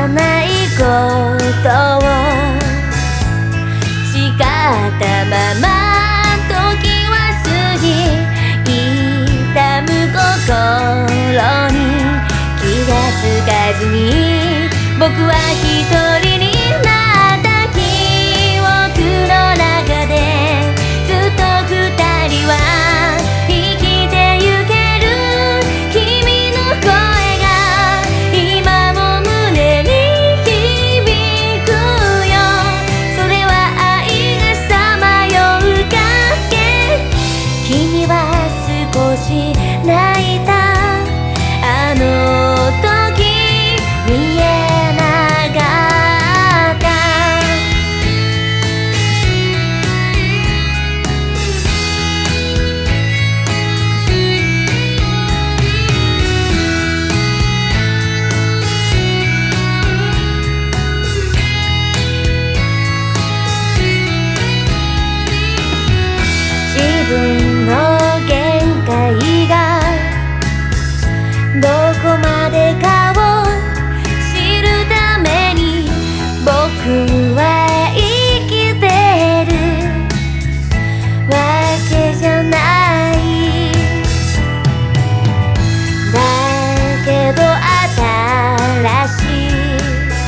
らないことを誓ったまま時は過ぎ、痛む心に気がつかずに僕は一人になった記憶の中で、ずっと二人は生きてゆける。君の声が今も胸に響くよ。それは愛がさまよう影。君は少し泣いたあの時見えなかった。自分の限界がどこまでかを知るために僕は生きてるわけじゃない。だけど新しい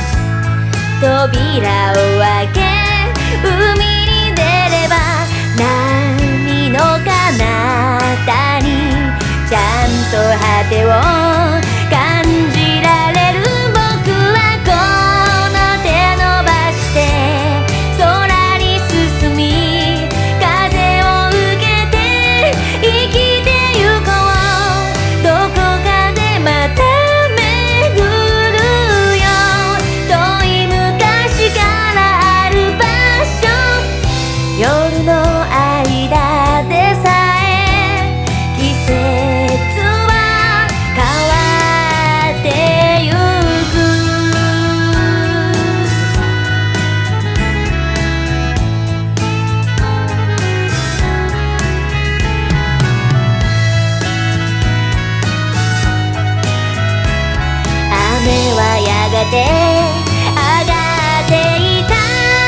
扉を開け海に出れば波の彼方にちゃんと果てを感じられる。僕はこの手伸ばして空に進み、風を受けて生きてゆこう。どこかでまた巡るよ。遠い昔からある場所、夜の間でさえ季節は変わってゆく。雨はやがて上がっていた。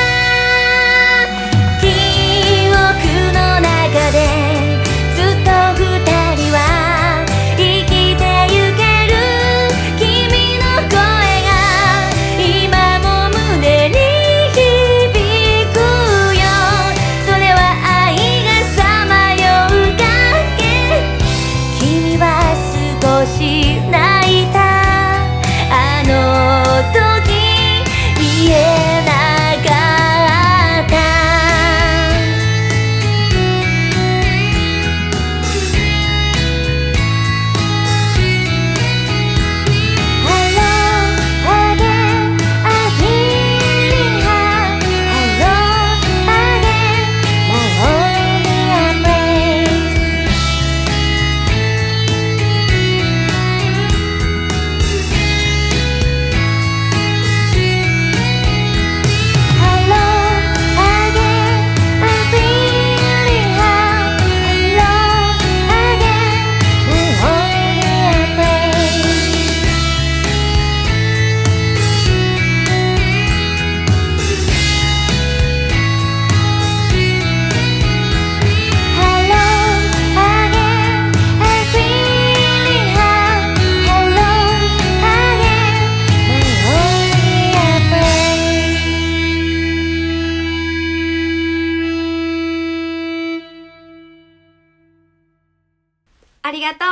記憶の中でずっと二人は生きてゆける。君の声が今も胸に響くよ。それは愛がさまよう影。君は少し泣いたあの時見えなかった。Hello again, I feel high. Hello again, my only embrace. Hello again, I feel high. Hello again, my only embrace. Hello again, I feel high. Hello again, my only embrace. ありがとう。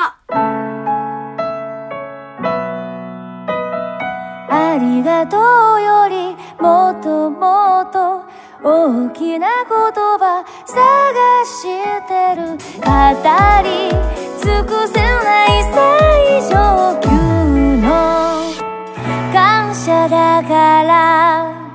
ありがとうよりもっともっと大きな言葉探してる。語り尽くせない最上級の感謝だから。